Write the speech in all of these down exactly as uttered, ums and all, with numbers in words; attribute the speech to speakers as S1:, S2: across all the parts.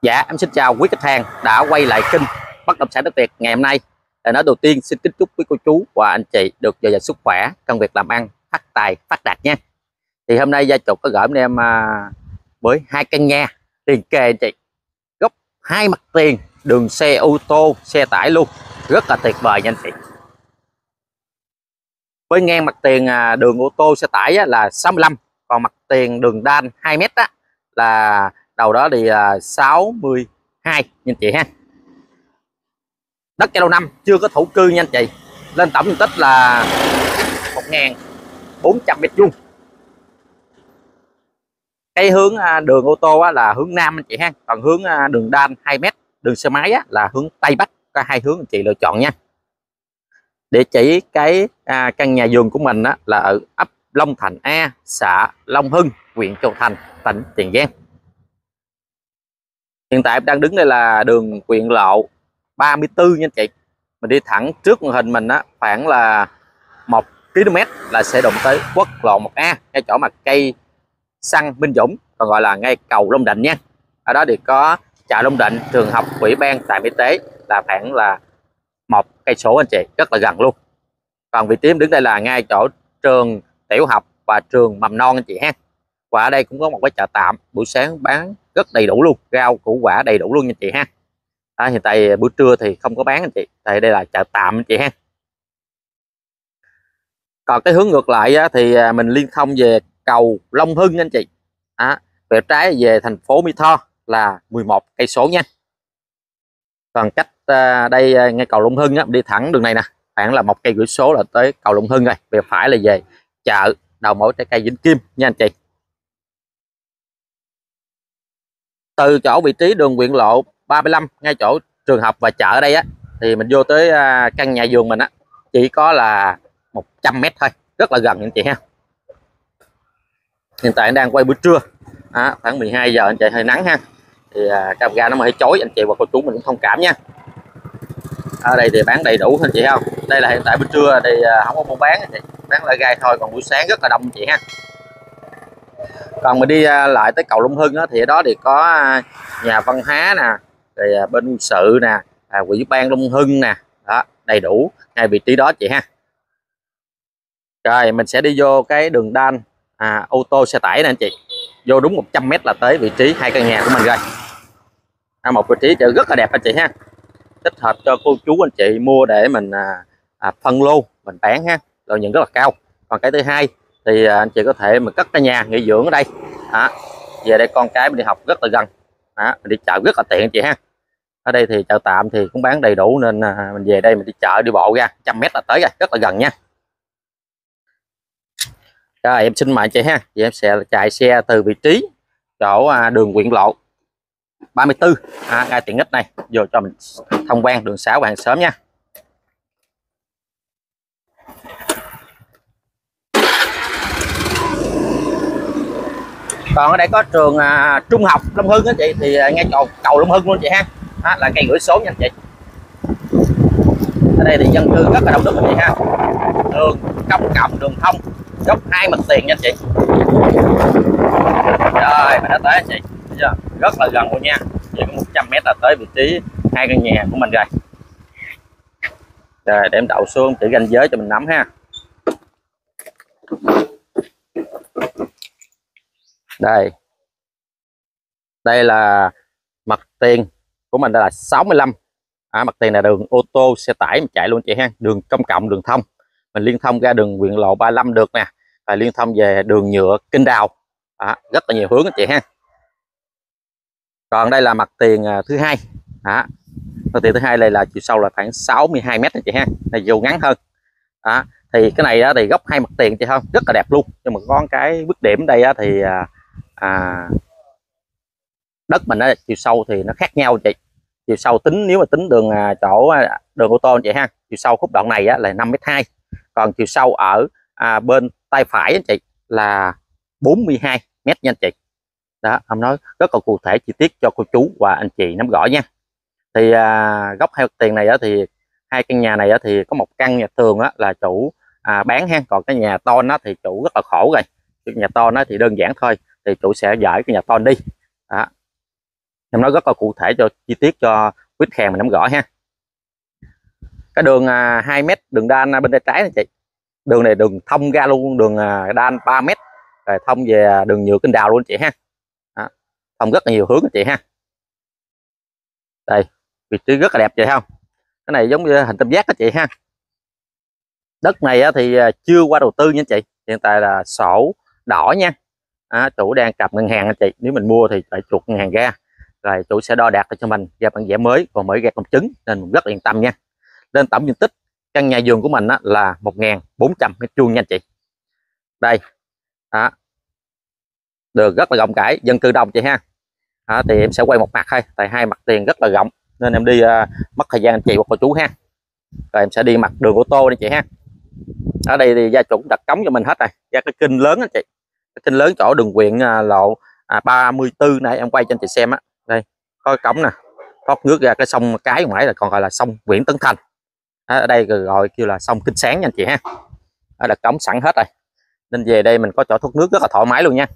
S1: Dạ, em xin chào quý khách hàng đã quay lại kênh Bất động sản đất Việt ngày hôm nay. Lời nói đầu tiên xin kính chúc quý cô chú và anh chị được dồi dào sức khỏe, công việc làm ăn phát tài phát đạt nha. Thì hôm nay gia chủ có gửi em à, với hai căn nhà liền kề anh chị, góc hai mặt tiền, đường xe ô tô, xe tải luôn, rất là tuyệt vời nha anh chị. Với ngang mặt tiền à, đường ô tô xe tải á, là sáu mươi lăm, còn mặt tiền đường đan hai mét á, là đầu đó thì là sáu mươi hai nha chị ha. Đất cho lâu năm, chưa có thổ cư nha anh chị. Lên tổng diện tích là một nghìn bốn trăm mét vuông. Cái hướng đường ô tô là hướng nam anh chị ha, còn hướng đường đan hai mét, đường xe máy là hướng tây bắc. Có hai hướng anh chị lựa chọn nha. Địa chỉ cái à, căn nhà vườn của mình á, là ở ấp Long Thành A, xã Long Hưng, huyện Châu Thành, tỉnh Tiền Giang. Hiện tại em đang đứng đây là đường huyện lộ ba mươi tư nha anh chị. Mình đi thẳng trước màn hình mình á, khoảng là một ki lô mét là sẽ đụng tới quốc lộ một A, ngay chỗ mặt cây xăng Minh Dũng, còn gọi là ngay cầu Long Định nha. Ở đó thì có chợ Long Định, trường học, ủy ban, trạm y tế, là khoảng là một cây số anh chị, rất là gần luôn. Còn vị trí em đứng đây là ngay chỗ trường tiểu học và trường mầm non anh chị ha. Và ở đây cũng có một cái chợ tạm, buổi sáng bán rất đầy đủ luôn, rau củ quả đầy đủ luôn anh chị ha. À, hiện tại buổi trưa thì không có bán anh chị, tại đây là chợ tạm anh chị ha. Còn cái hướng ngược lại á, thì mình liên thông về cầu Long Hưng anh chị. À, về trái về thành phố Mỹ Tho là mười một cây số nha. Còn cách à, đây à, ngay cầu Long Hưng á, đi thẳng đường này nè, khoảng là một cây rưỡi số là tới cầu Long Hưng rồi. Về phải là về chợ đầu mối trái cây Vĩnh Kim nha anh chị. Từ chỗ vị trí đường huyện lộ ba mươi lăm, ngay chỗ trường học và chợ ở đây á, thì mình vô tới à, căn nhà vườn mình á, chỉ có là một trăm mét thôi, rất là gần anh chị ha. Hiện tại anh đang quay buổi trưa, à, khoảng mười hai giờ anh chị, hơi nắng ha, thì à, camera nó hơi chói, anh chị và cô chú mình cũng thông cảm nha. Ở đây thì bán đầy đủ anh chị không. Đây là hiện tại buổi trưa thì à, không có buôn bán anh chị, bán lại gai thôi, còn buổi sáng rất là đông anh chị ha. Còn mình đi à, lại tới cầu Long Hưng á, thì ở đó thì có à, nhà văn hóa nè, rồi à, bên quân sự nè, à, ủy ban Long Hưng nè, đó đầy đủ ngay vị trí đó chị ha. Rồi mình sẽ đi vô cái đường đan à, ô tô xe tải nè anh chị, vô đúng một trăm mét là tới vị trí hai căn nhà của mình rồi. À, một vị trí rất là đẹp anh chị ha, thích hợp cho cô chú anh chị mua để mình à, à, phân lô mình bán ha, lợi nhuận rất là cao. Còn cái thứ hai thì à, anh chị có thể mình cất cái nhà nghỉ dưỡng ở đây, à, về đây con cái mình đi học rất là gần, à, mình đi chợ rất là tiện anh chị ha. Ở đây thì chợ tạm thì cũng bán đầy đủ, nên à, mình về đây mình đi chợ đi bộ ra trăm mét là tới rồi, rất là gần nha. Rồi em xin mời anh chị ha, thì em sẽ chạy xe từ vị trí chỗ à, đường huyện lộ ba mươi tư, à, ngay tiện ích này, vô cho mình tham quan đường xá và hàng xóm nha. Còn ở đây có trường à, trung học Long Hưng á chị, thì à, ngay cầu cầu Long Hưng luôn chị ha, à, là cây gửi số nha anh chị. Ở đây thì dân cư rất là đông đúc anh chị ha, đường công cộng, đường thông, góc hai mặt tiền nha anh chị. Rồi mình đã tới anh chị, rất là gần luôn nha, chỉ có một trăm mét là tới vị trí hai căn nhà của mình rồi. Rồi để em đậu xuống chỉ ranh giới cho mình nắm ha. Đây, đây là mặt tiền của mình, đây là sáu mươi lăm, à, mặt tiền là đường ô tô xe tải mình chạy luôn chị ha, đường công cộng, đường thông, mình liên thông ra đường huyện lộ ba mươi lăm được nè, và liên thông về đường nhựa Kinh Đào, à, rất là nhiều hướng anh chị ha. Còn đây là mặt tiền à, thứ hai, à, mặt tiền thứ hai này là chiều sâu là khoảng sáu mươi hai mét anh chị ha, này dù ngắn hơn, à, thì cái này đó thì góc hai mặt tiền chị không, rất là đẹp luôn. Nhưng mà có cái bước điểm đây á, thì à, à, đất mình á, chiều sâu thì nó khác nhau chị. Chiều sâu tính, nếu mà tính đường à, chỗ à, đường ô tô anh chị ha, chiều sâu khúc đoạn này á, là năm mét hai, còn chiều sâu ở à, bên tay phải anh chị là bốn mươi hai mét nha anh chị. Đó, ông nói rất là cụ thể chi tiết cho cô chú và anh chị nắm rõ nha. Thì à, góc hai mặt tiền này á, thì hai căn nhà này á, thì có một căn nhà thường á, là chủ à, bán ha, còn cái nhà to nó thì chủ rất là khổ rồi. Cái nhà to nó thì đơn giản thôi, thì chủ sẽ dời cái nhà to đi. Đó. em nói rất là cụ thể cho chi tiết cho quý khách hàng mình nắm rõ ha. Cái đường à, hai mét đường đan bên tay trái này chị, đường này đường thông ra luôn, đường à, đan ba mét rồi thông về đường nhựa kênh đào luôn chị ha. Đó, thông rất là nhiều hướng chị ha. Đây vị trí rất là đẹp chị không, cái này giống như hình tam giác đó chị ha. Đất này thì chưa qua đầu tư nha chị, hiện tại là sổ đỏ nha. À, chủ đang cặp ngân hàng anh chị, nếu mình mua thì phải chuột ngân hàng ra rồi chủ sẽ đo đạc cho mình ra bản vẽ mới, còn mới ra công chứng nên mình rất là yên tâm nha. Lên tổng diện tích căn nhà vườn của mình á, là một nghìn bốn trăm mét vuông nha chị. Đây đó, đường rất là rộng rãi, dân cư đông chị ha. Đó, thì em sẽ quay một mặt thôi, tại hai mặt tiền rất là rộng nên em đi uh, mất thời gian anh chị hoặc cô chú ha. Rồi em sẽ đi mặt đường ô tô đi chị ha. Ở đây thì gia chủ đặt cống cho mình hết rồi, ra cái kênh lớn anh chị, cái kênh lớn chỗ đường Quyện uh, lộ à, ba mươi tư này em quay cho anh chị xem á. Đây có cống nè, thoát nước ra cái sông cái ngoài là còn gọi là sông Nguyễn Tấn Thành. Đó, ở đây gọi kêu là sông Kinh Sáng nha anh chị ha. Ở đặt cống sẵn hết rồi nên về đây mình có chỗ thoát nước rất là thoải mái luôn nha.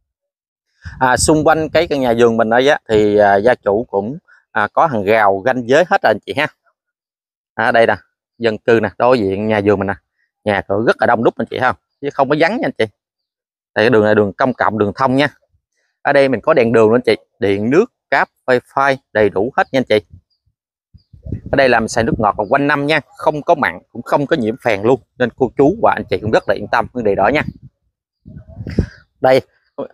S1: À, xung quanh cái căn nhà vườn mình đây á thì à, gia chủ cũng à, có hàng rào ranh giới hết rồi anh chị ha. À, đây nè, dân cư nè, đối diện nhà vườn mình nè, nhà cửa rất là đông đúc anh chị không, chứ không có vắng nha anh chị. Đây cái đường này đường công cộng, đường thông nha. Ở đây mình có đèn đường nữa anh chị, điện nước cáp wifi đầy đủ hết nha anh chị. Ở đây làm xài nước ngọt là quanh năm nha, không có mặn cũng không có nhiễm phèn luôn, nên cô chú và anh chị cũng rất là yên tâm vấn đề đó nha. Đây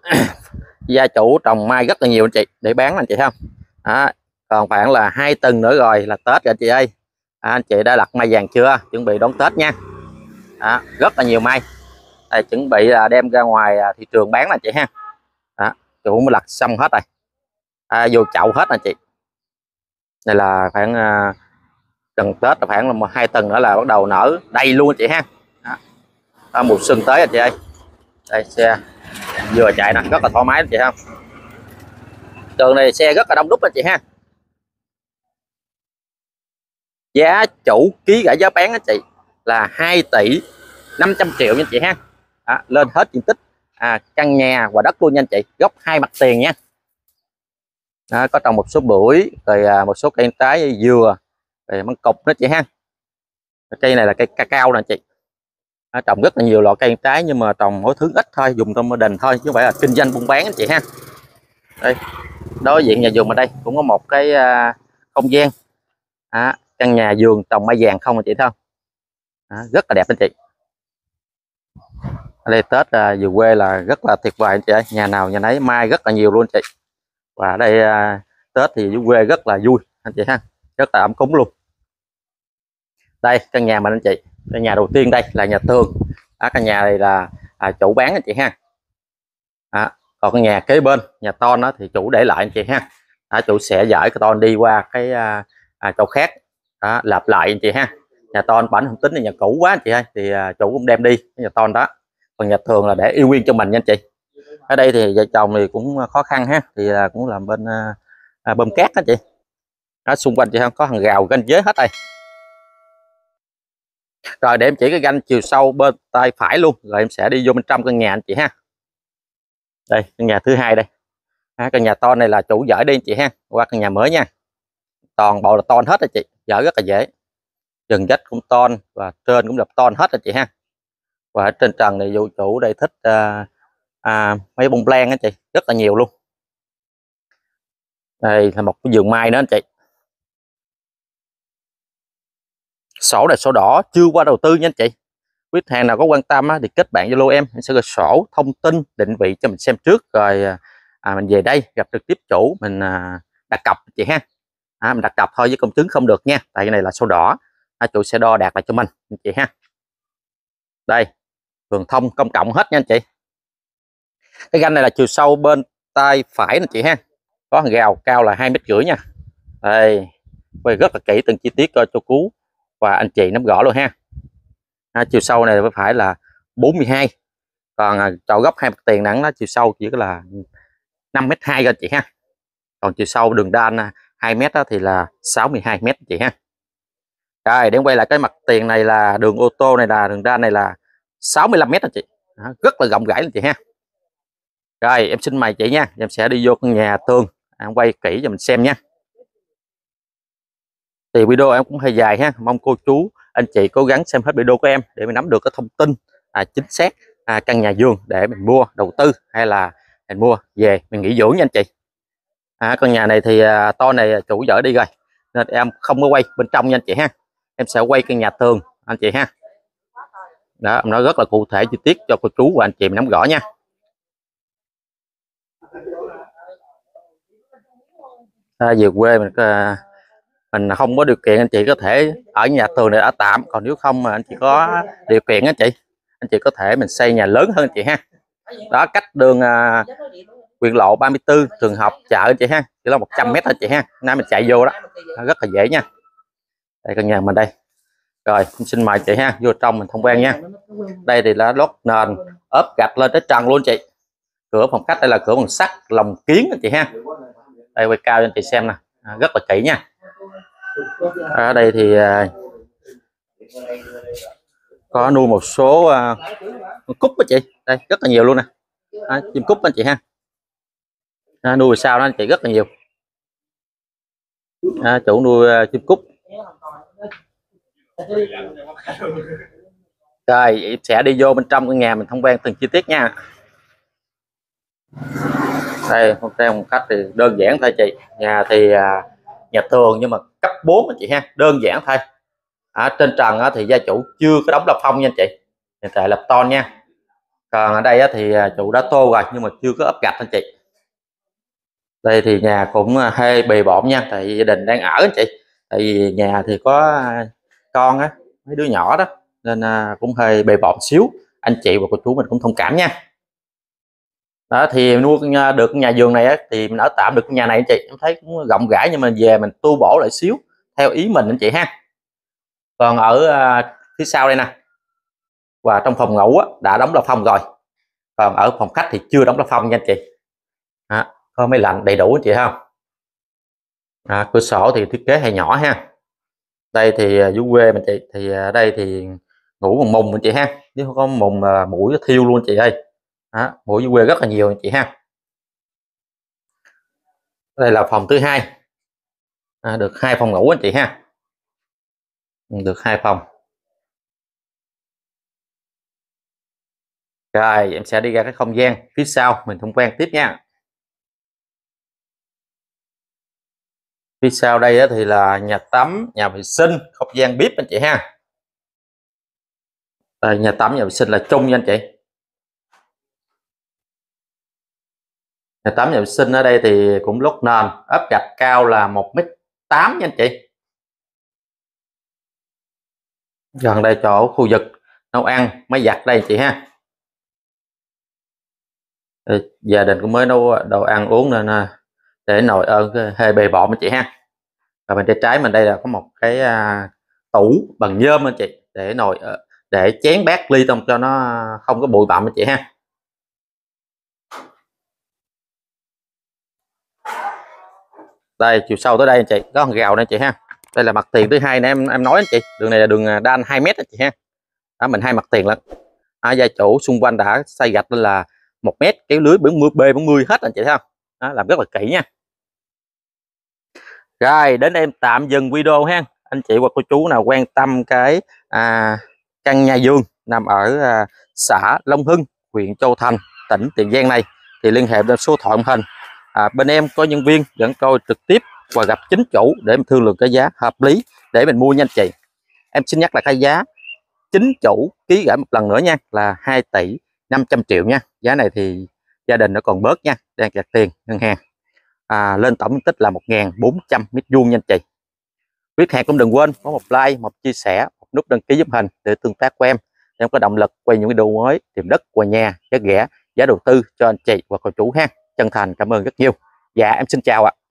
S1: gia chủ trồng mai rất là nhiều anh chị để bán anh chị không. À, còn khoảng là hai tuần nữa rồi là Tết rồi anh chị ơi. À, anh chị đã đặt mai vàng chưa, chuẩn bị đón Tết nha. À, rất là nhiều mai. Đây, chuẩn bị là đem ra ngoài thị trường bán anh chị ha. Đó, chủ mới lặt xong hết rồi. À, vô chậu hết anh chị. Đây là khoảng uh, gần Tết là khoảng là một hai tuần nữa là bắt đầu nở đầy luôn anh chị ha. Đó. Đó, mùa xuân tới anh chị ơi. Đây xe vừa chạy nè, rất là thoải mái anh chị không. Đường này xe rất là đông đúc anh chị ha. Giá chủ ký cả giá bán anh chị là hai tỷ năm trăm triệu nha anh chị ha. Đó, lên hết diện tích à, căn nhà và đất luôn nha anh chị, gốc hai mặt tiền nha. Đó, có trồng một số bưởi rồi à, một số cây trái dừa rồi măng cục đó chị ha. Cây này là cây cacao nè anh chị. Đó, trồng rất là nhiều loại cây trái nhưng mà trồng mỗi thứ ít thôi, dùng trong gia đình thôi chứ không phải là kinh doanh buôn bán anh chị ha. Đây đối diện nhà vườn ở đây cũng có một cái uh, không gian à, căn nhà vườn trồng mai vàng không anh chị thấy không. À, rất là đẹp anh chị. Ở đây Tết à, về quê là rất là tuyệt vời anh chị ơi, nhà nào nhà nấy mai rất là nhiều luôn anh chị. Và ở đây à, Tết thì dưới quê rất là vui anh chị ha, rất là ấm cúng luôn. Đây căn nhà mình anh chị, căn nhà đầu tiên đây là nhà tường. À, căn nhà này là à, chủ bán anh chị ha. À, còn căn nhà kế bên nhà ton đó thì chủ để lại anh chị ha. À, chủ sẽ dỡ cái ton đi qua cái à, à, chỗ khác đó, lặp lại anh chị ha. Nhà ton bản không tính là nhà cũ quá anh chị ơi, thì à, chủ cũng đem đi cái nhà ton đó. Còn nhà thường là để yêu nguyên cho mình nha anh chị. Ở đây thì vợ chồng thì cũng khó khăn ha, thì là cũng làm bên à, bơm cát đó chị. Đó, xung quanh chị không có hàng rào ranh giới hết đây. Rồi để em chỉ cái ranh chiều sâu bên tay phải luôn, rồi em sẽ đi vô bên trong căn nhà anh chị ha. Đây căn nhà thứ hai đây. À, căn nhà ton này là chủ dỡ đi anh chị ha, qua căn nhà mới nha. Toàn bộ là ton hết anh chị, dỡ rất là dễ. Dần dách cũng ton và trên cũng là ton hết anh chị ha. Và ở trên trần này dụ chủ đây thích à, à, mấy bông lan á chị, rất là nhiều luôn. Đây là một cái vườn mai nữa anh chị. Sổ này sổ đỏ chưa qua đầu tư nha anh chị. Quý hàng nào có quan tâm á, thì kết bạn Zalo em, em sẽ gửi sổ thông tin định vị cho mình xem trước, rồi à, mình về đây gặp trực tiếp chủ mình à, đặt cọc chị ha. À, mình đặt cọc thôi với công chứng không được nha, tại cái này là sổ đỏ. À, chủ sẽ đo đạt lại cho mình anh chị ha. Đây đường thông công cộng hết nha anh chị. Cái ranh này là chiều sâu bên tay phải anh chị ha, có hàng rào cao là hai mét rưỡi nha. Đây quay rất là kỹ từng chi tiết cho cho cú và anh chị nắm rõ luôn ha. À, chiều sâu này phải là bốn mươi hai, còn à, chỗ góc hai mặt tiền nắng đó chiều sâu chỉ có là năm mét hai anh chị ha. Còn chiều sâu đường đan hai mét đó thì là sáu mươi hai mét anh chị ha. Rồi để quay lại cái mặt tiền này là đường ô tô này, là đường đan này là sáu mươi lăm mét anh chị. Đó, rất là rộng rãi anh chị ha. Rồi em xin mời chị nha, em sẽ đi vô căn nhà tường à, quay kỹ cho mình xem nha. Thì video em cũng hơi dài ha, mong cô chú anh chị cố gắng xem hết video của em để mình nắm được cái thông tin à, chính xác à, căn nhà vườn để mình mua đầu tư hay là mình mua về mình nghỉ dưỡng nha anh chị. À, căn nhà này thì à, to này chủ dở đi rồi nên em không có quay bên trong nha anh chị ha, em sẽ quay căn nhà tường anh chị ha. Đó, em nói rất là cụ thể chi tiết cho cô chú và anh chị mình nắm rõ nha. À, về quê mình à, mình không có điều kiện anh chị có thể ở nhà tường này ở tạm, còn nếu không mà anh chị có điều kiện anh chị anh chị có thể mình xây nhà lớn hơn anh chị ha. Đó, cách đường à, Quyền Lộ ba mươi tư trường học chợ anh chị ha, chỉ là một trăm mét thôi chị ha, nay mình chạy vô đó rất là dễ nha. Đây căn nhà mình đây. Rồi xin mời chị ha vô trong mình tham quan nha. Đây thì là lót nền ốp gạch lên tới trần luôn chị. Cửa phòng khách đây là cửa bằng sắt lồng kiến anh chị ha. Đây quay cao cho anh chị xem nè, à, rất là kỹ nha. Ở đây thì à, có nuôi một số à, cúc đó chị, đây rất là nhiều luôn nè, à, chim cúc anh chị ha. À, nuôi sao đó anh chị rất là nhiều. À, chủ nuôi à, chim cúc. Rồi sẽ đi vô bên trong căn nhà mình tham quan từng chi tiết nha. Đây một trang một cách thì đơn giản thôi chị, nhà thì à, nhà tường nhưng mà cấp bốn anh chị ha, đơn giản thôi. Ở trên trần á, thì gia chủ chưa có đóng lập phong nha anh chị, hiện tại lập ton nha. Còn ở đây á, thì chủ đã tô rồi nhưng mà chưa có ốp gạch anh chị. Đây thì nhà cũng hơi bề bộn nha, tại vì gia đình đang ở anh chị, tại vì nhà thì có con á, mấy đứa nhỏ đó nên cũng hơi bề bộn xíu, anh chị và cô chú mình cũng thông cảm nha. Đó thì nuôi được nhà vườn này á, thì mình ở tạm được nhà này anh chị, em thấy cũng rộng rãi nhưng mà về mình tu bổ lại xíu theo ý mình anh chị ha. Còn ở uh, phía sau đây nè, và trong phòng ngủ á, đã đóng la phong rồi, còn ở phòng khách thì chưa đóng la phong nha anh chị. À, có máy lạnh đầy đủ anh chị không. À, cửa sổ thì thiết kế hay nhỏ ha. Đây thì dưới quê mình chị thì ở đây thì ngủ bằng mùng anh chị ha, nếu không có mùng mũi thiêu luôn chị ơi. À, mũi dưới quê rất là nhiều anh chị ha. Đây là phòng thứ hai, à, được hai phòng ngủ anh chị ha, được hai phòng. Rồi em sẽ đi ra cái không gian phía sau mình tham quan tiếp nha. Phía sau đây thì là nhà tắm, nhà vệ sinh, không gian bếp anh chị ha. Đây, nhà tắm nhà vệ sinh là chung nha anh chị. Nhà tắm nhà vệ sinh ở đây thì cũng lót nền ốp gạch cao là một mét tám nha anh chị. Gần đây chỗ khu vực nấu ăn máy giặt đây anh chị ha. Đây, gia đình cũng mới nấu đồ ăn uống nên để nồi ơn hơi bề bộn anh chị ha. Và bên tay trái mình đây là có một cái à, tủ bằng nhôm anh chị, để nồi để chén bát ly tông cho nó không có bụi bặm anh chị ha. Đây chiều sâu tới đây anh chị, có con gào đây anh chị ha. Đây là mặt tiền thứ hai nè, em em nói anh chị, đường này là đường đan hai mét anh chị ha. Đó, mình hai mặt tiền lận. À, gia chủ xung quanh đã xây gạch lên là một mét, kéo lưới bốn mươi B bốn mươi hết anh chị thấy không. Đó, làm rất là kỹ nha. Rồi đến em tạm dừng video ha. Anh chị và cô chú nào quan tâm cái à, căn nhà vườn nằm ở à, xã Long Hưng, huyện Châu Thành, tỉnh Tiền Giang này thì liên hệ bên số thoại màn hình. À, bên em có nhân viên dẫn coi trực tiếp và gặp chính chủ để mình thương lượng cái giá hợp lý để mình mua nha anh chị. Em xin nhắc là cái giá chính chủ ký gửi một lần nữa nha, là hai tỷ năm trăm triệu nha. Giá này thì gia đình nó còn bớt nha, đang kẹt tiền ngân hàng. À, lên tổng diện tích là một nghìn bốn trăm mét vuông nha anh chị. Quý khách cũng đừng quên có một like, một chia sẻ, một nút đăng ký giúp hình để tương tác của em, để em có động lực quay những video mới tìm đất qua nhà giá rẻ, giá đầu tư cho anh chị và cô chú ha. Chân thành cảm ơn rất nhiều. Dạ em xin chào ạ.